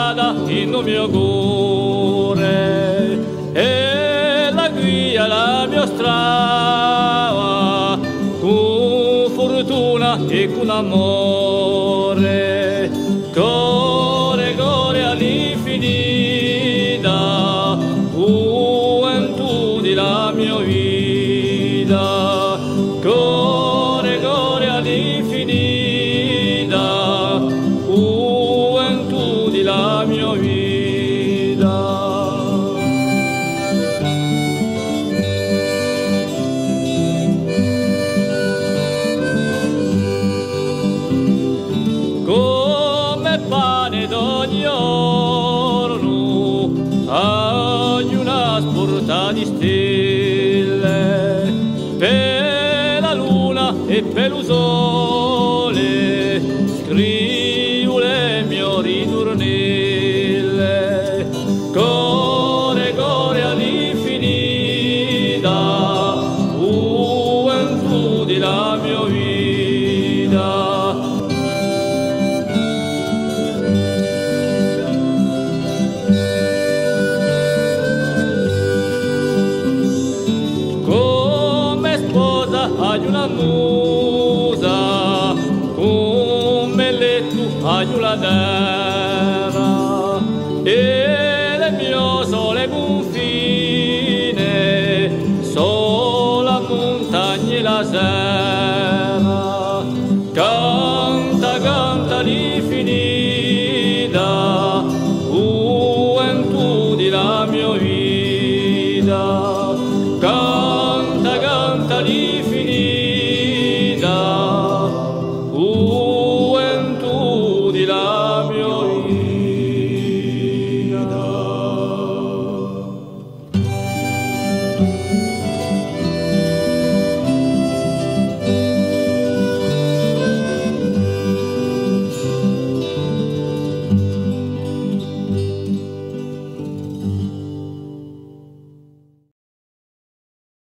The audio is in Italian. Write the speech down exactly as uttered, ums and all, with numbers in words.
strada in un mio cuore e la guida la mia strada con fortuna e con amore, core core all'infinita gioventù della mia vita, core core all'infinita gioventù della mia vita. Come pane d'ogni giorno hai una sporta di stelle, per la luna e per il sole scrivo le mie ritornelle, core core all'infinita gioventù della mia vita. Hai una musa, come letto hai una terra, e le mie sole confine, sola montagna e la serra. Canta, canta l'infinita, gioventù della mia vita, canta, canta l'infinita.